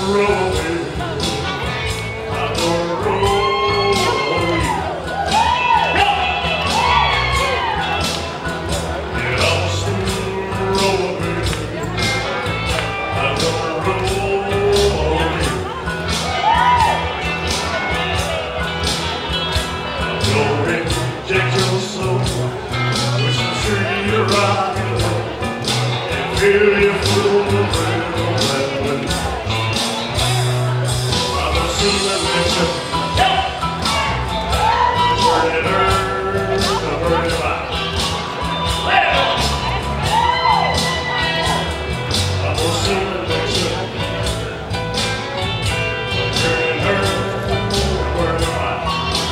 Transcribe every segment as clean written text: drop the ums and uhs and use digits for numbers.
roll, baby. I'm gonna roll on you. Yeah, I'm still rolling, baby. I'm gonna roll on you. I'm gonna inject your soul with some tree rock and roll and fill you full of adrenaline. I'm gonna see that mission. Burn it earth, burn it light. I'm gonna see that mission. Burn it earth, burn it light.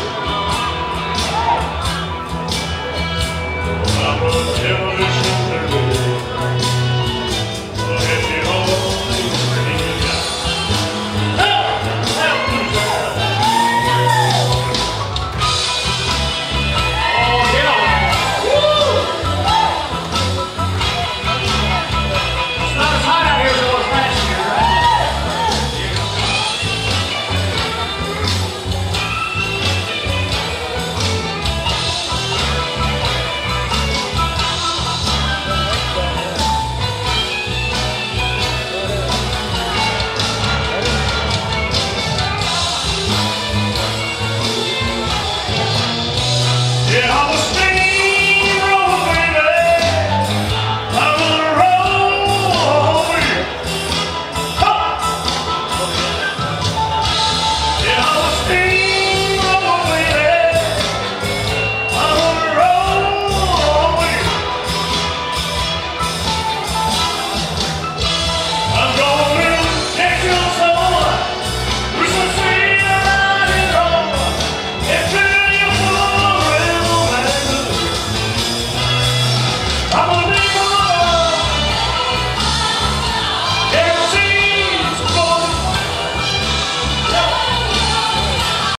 I'm gonna tell this shoulder roll. I'll hit you home when you die. Yeah, I was